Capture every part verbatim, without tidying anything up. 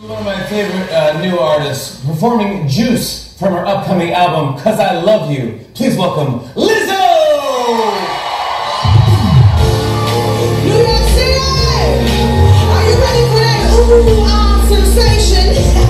One of my favorite uh, new artists performing Juice from her upcoming album, Cause I Love You. Please welcome Lizzo! New York City! Are you ready for that ooh ah sensation?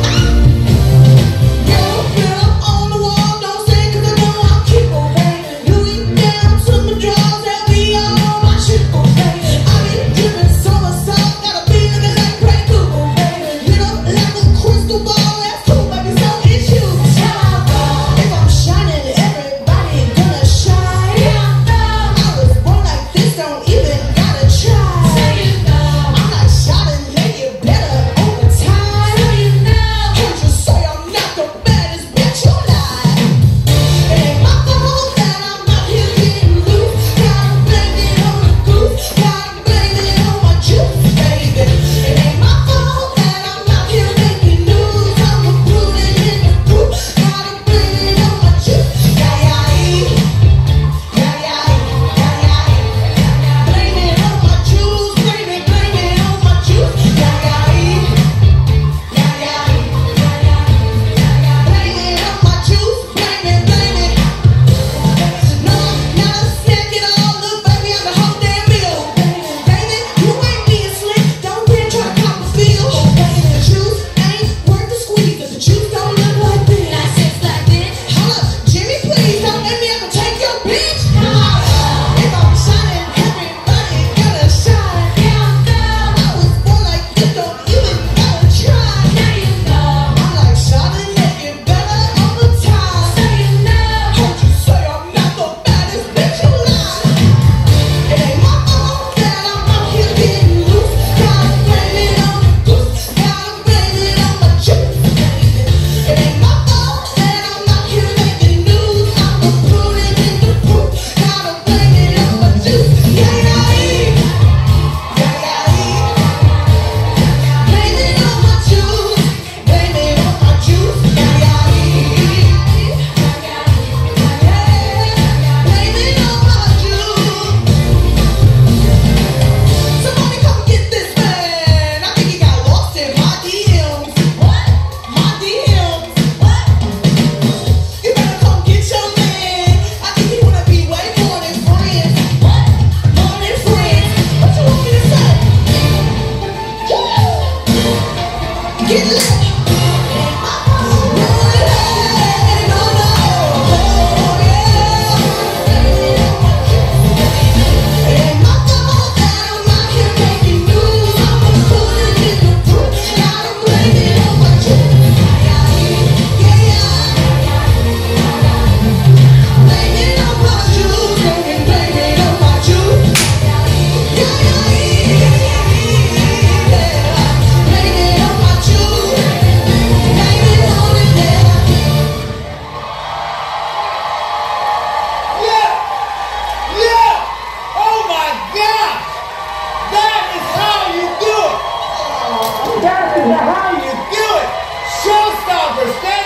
How you do it? Showstopper, stand